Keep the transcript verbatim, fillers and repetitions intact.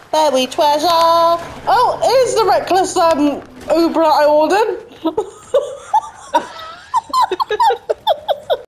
Very treasure. Oh, here's the reckless um Uber I ordered.